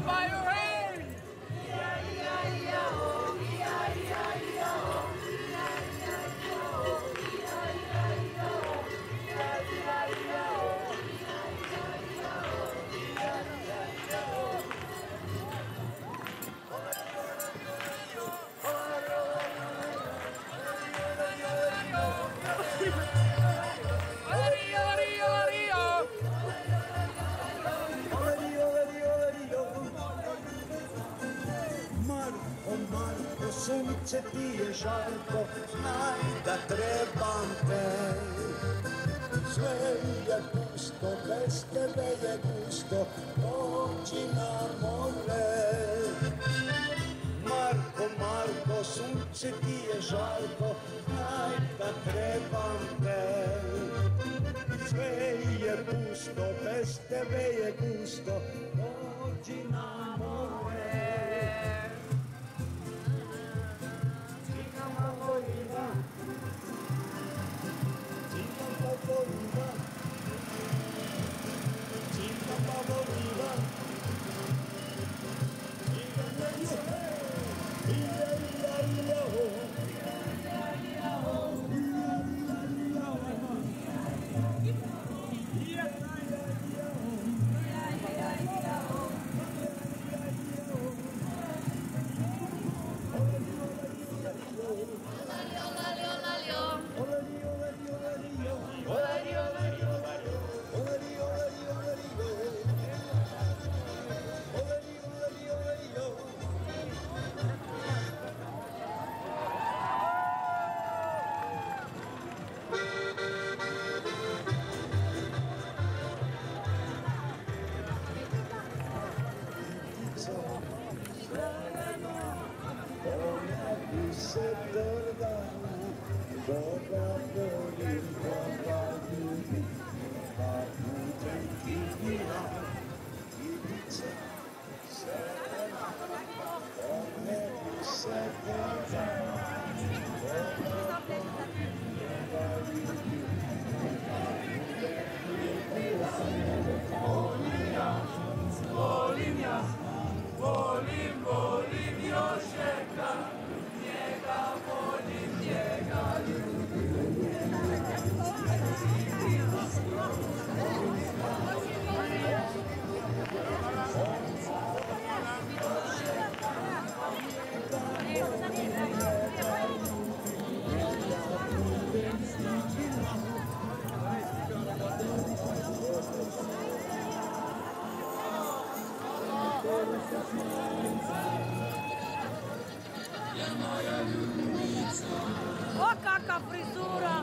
fire rain! Marko, sunce ti je žarko, znaj da trebam te. Sve je pusto, bez tebe je gusto, dođi na more. Marko, Marko, sunce ti je žarko, znaj da trebam te. Sve je pusto, bez tebe je gusto, dođi na more. Se trgana, Boga volim, Boga ljubim, Boga budem ti bila. Ivica, zelena, po nebu se trgana, Boga volim, Boga ljubim, Boga budem ti bila. Volim ja, volim Jošeka, njega volim, njega ljubim. O, kakva frizura!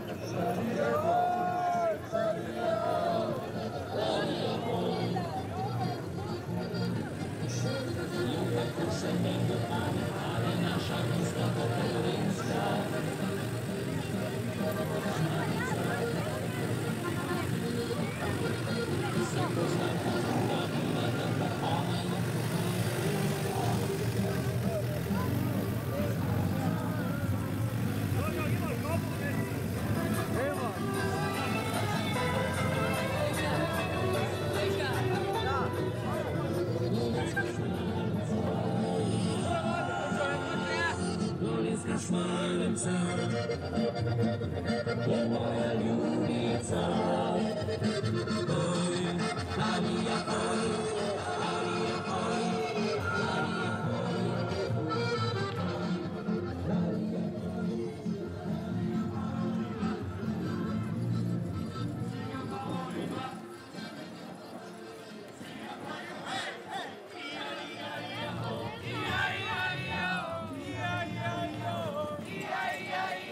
Smalenca, je moja ljubica. Oj, Alija, oj, Alija, oj, Alija, Yeah.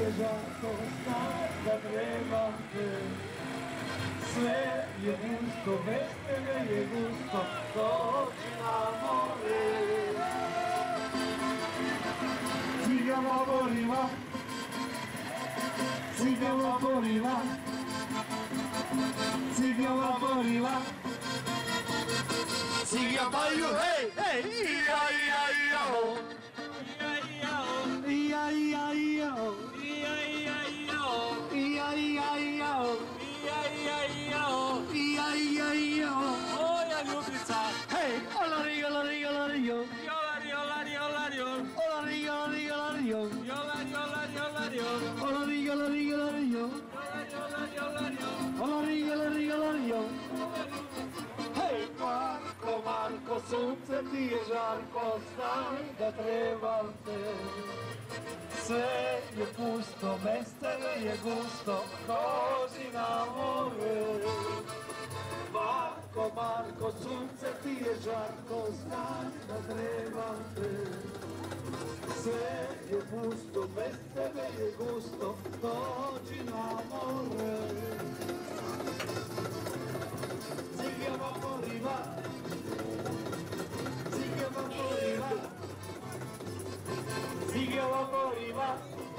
žarko, znam da trebam te. Sve je gusto, bez tebe je gusto, dođi na more. Cigama goriva, cigama goriva, cigama goriva. Cigama baju, hej, hej, ija, ija, ija, ho. Ija, ija, ija, ho. Ija, ija, ija, ho. Ija, ija, ija, ho. Ija, ija, ija, ho. Moja ljubica, Hej, olari, olari, olari, jo. jolari, olari, olari, Olari, olari, olari, jo. jolari, olari, olari, Olari, olari, olari, jo. jolari, olari, Olari, olari, olari, jo. Hej, Marko, Marko, sunce ti je žarko, znaj da trebam te. Sve je pusto, bez tebe je gusto, dođi na more. Marko, Marko, sunce ti je žarko, znaj da trebam te. Sve je pusto, bez tebe je gusto, dođi na more. Cigama goriva, cigama goriva, cigama goriva,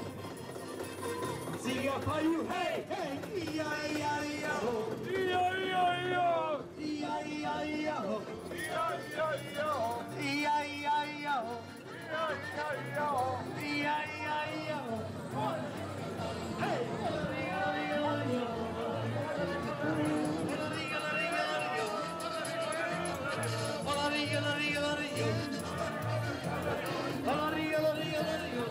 cigama paju, hej, hej, ija, ija, ija, ho, ija, ija, ija, ija, ija, ija, ho, ija, ija, ija, ija, ija, ija, ho, ija, ija, ija, ija, ija, ija, ho. Hej, olari, olari, olari, jo. Olari, olari, olari, jo. Olari, olari, olari, jo. Olari, olari, olari, jo.